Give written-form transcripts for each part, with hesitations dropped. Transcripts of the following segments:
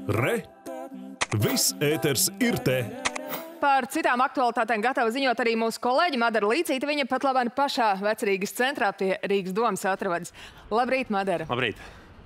Re! Viss ēters ir te! Par citām aktualitātēm gatava ziņot arī mūsu kolēģi Madara Līcīte. Viņa pat labāk pašā Vecrīgas centrā pie Rīgas domas atrodas. Labrīt, Madara! Labrīt!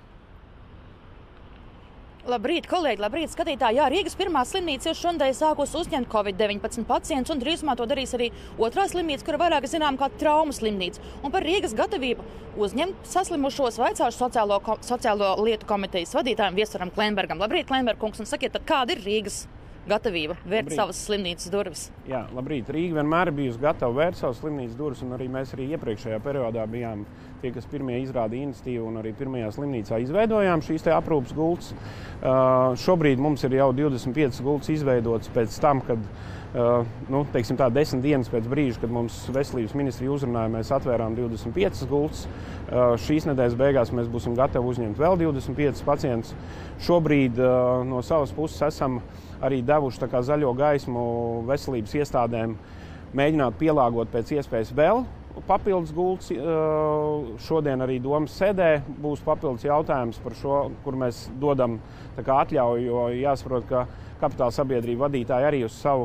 Labrīt, kolēģi, labrīt, skatītāji! Jā, Rīgas pirmā slimnīca jau šodien sākus uzņemt Covid-19 pacientus, un drīzumā to darīs arī otrā slimnīca, kura vairāk zinām kā traumu slimnīca. Un par Rīgas gatavību uzņemt saslimušos vaicāšu sociālo lietu komitejas vadītājiem Viesuram Klembergam. Labrīt, Klemberg kungs, un sakiet, tad kāda ir Rīgas gatavība vērt savas slimnīcas durvis? Jā, labrīt. Rīga vienmēr ir bijusi gatava vērt savas slimnīcas durvis, un arī mēs iepriekšējā periodā bijām tie, kas pirmie izrādīja iniciatīvu un arī pirmajā slimnīcā izveidojām šīs te aprūpas gultas. Šobrīd mums ir jau 25 gultas izveidotas pēc tam, kad, teiksim tā, 10 dienas pēc brīža, kad mums veselības ministrija uzrunāja, mēs atvērām 25 gultas. Šīs nedēļas beigās mēs būsim gatavi uzņemt vēl 25 pacientus. Šobrīd no savas puses esam arī devuši tā kā zaļo gaismu veselības iestādēm mēģināt pielāgot pēc iespējas vēl papildus gultas. Šodien arī domas sēdē būs papildus jautājums par šo, kur mēs dodam tā kā atļauju, jo jāsaprot, ka kapitāla sabiedrība vadītāji arī uz savu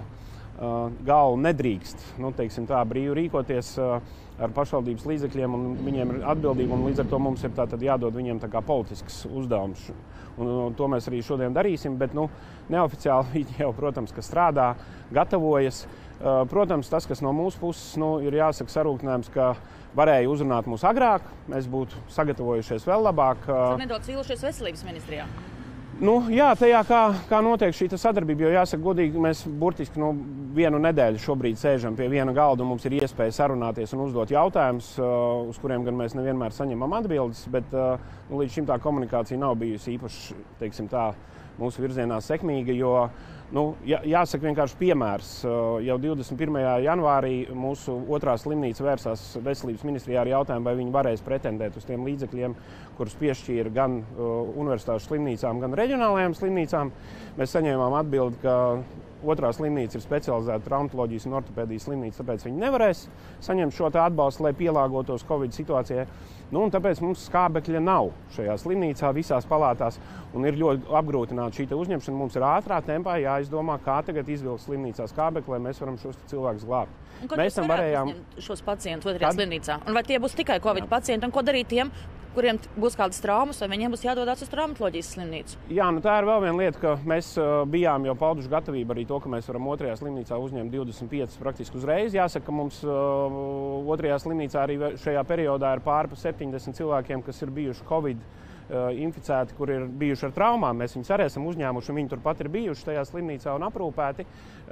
galvu nedrīkst, teiksim tā, brīvi rīkoties ar pašvaldības līdzekļiem, un viņiem ir atbildība, un līdz ar to mums ir tātad jādod viņiem tā kā politisks uzdevums. Un to mēs arī šodien darīsim, bet neoficiāli viņi jau, protams, ka strādā, gatavojas. Protams, tas, kas no mūsu puses ir jāsaka sarūktinājums, ka varēja uzrunāt mūs agrāk, mēs būtu sagatavojušies vēl labāk. Nedaudz vīlušies veselības ministrijā. Jā, tajā kā notiek šī sadarbība, jo jāsaka godīgi, mēs burtiski vienu nedēļu šobrīd sēžam pie viena galda, un mums ir iespēja sarunāties un uzdot jautājumus, uz kuriem gan mēs nevienmēr saņemam atbildes, bet līdz šim tā komunikācija nav bijusi īpaši, teiksim tā, mūsu virzienā sekmīga, jo jāsaka vienkārši piemērs. Jau 21. janvārī mūsu otrā slimnīca vērsās veselības ministrijā ar jautājumu, vai viņi varēs pretendēt uz tiem līdzekļiem, kurus piešķīra gan universitāšu slimnīcām, gan reģionālajām slimnīcām. Mēs saņēmām atbildi, ka otrā slimnīca ir specializēta traumatoloģijas un ortopēdijas slimnīca, tāpēc viņi nevarēs saņemt šo atbalstu, lai pielāgotos Covid situācijai. Un tāpēc mums skābekļa nav šajā slimnīcā, visās palātās, un ir ļoti apgrūtināta šī uzņemšana. Mums ir ātrā tempā jāizdomā, kā tagad izvilkt slimnīcā skābekli, lai mēs varam šos cilvēkus glābt. Mēs tam varējām šos pacientus otrajā slimnīcā. Un vai tie būs tikai Covid pacienti, un ko darīt tiem, kuriem būs kādas traumas, vai viņiem būs jādodas uz traumatoloģijas slimnīcu? Jā, tā ir vēl viena lieta, ka mēs bijām jau pauduši gatavību arī to, ka mēs varam otrajā slimnīcā uzņemt 25 praktiski uzreiz. Jāsaka, ka mums otrajā slimnīcā arī šajā periodā ir pāri pa 70 cilvēkiem, kas ir bijuši Covid inficēti, kur ir bijuši ar traumām. Mēs viņus arī esam uzņēmuši, un viņi turpat ir bijuši tajā slimnīcā un aprūpēti.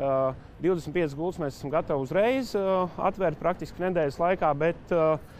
25 gultas mēs esam gatavi uzreiz atvērt praktiski nedēļas laikā, bet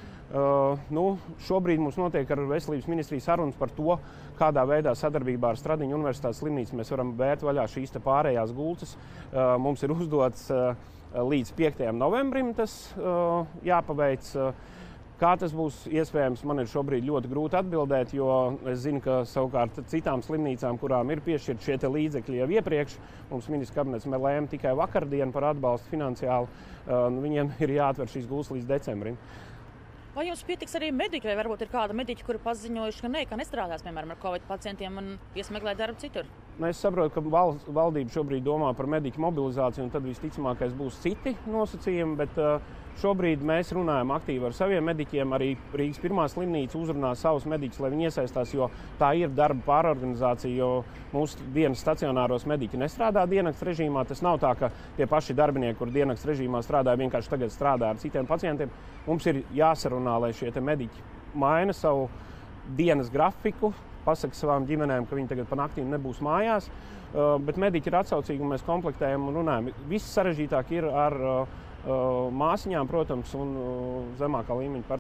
šobrīd mums notiek ar veselības ministrijas sarunas par to, kādā veidā sadarbībā ar Stradiņu universitātes slimnīcu mēs varam vērt vaļā šīs pārējās gultas. Mums ir uzdots līdz 5. novembrim tas jāpaveic. Kā tas būs iespējams, man ir šobrīd ļoti grūti atbildēt, jo es zinu, ka savukārt citām slimnīcām, kurām ir piešķirti šie līdzekļi jau iepriekš, mums ministrs kabinets lēma tikai vakardien par atbalstu finansiāli, viņiem ir jāatver šīs gultas līdz decembrim. Vai jums pietiks arī mediķi, vai varbūt ir kāda mediķi, kuri paziņojuši, ka nestrādās, piemēram, ar Covid pacientiem un iesmeklē darbu citur? Es saprotu, ka valdība šobrīd domā par mediķu mobilizāciju, un tad visticamākais būs citi nosacījumi, bet šobrīd mēs runājam aktīvi ar saviem mediķiem. Arī Rīgas pirmā slimnīca uzrunā savus mediķus, lai viņi iesaistās, jo tā ir darba pārorganizācija, jo mūsu dienas stacionāros mediķi nestrādā diennakts režīmā. Tas nav tā, ka tie paši darbinieki, kur diennakts režīmā strādāja, vienkārši tagad strādā ar citiem pacientiem. Mums ir jāsarunā, lai šie mediķi maina savu dienas grafiku, pasaka savām ģimenēm, ka viņi tagad pa naktīm nebūs mājās, bet mediķi ir atsaucīgi un mēs komplektējam un runājam. Viss sarežģītāk ir ar māsiņām, protams, un zemākā līmeņa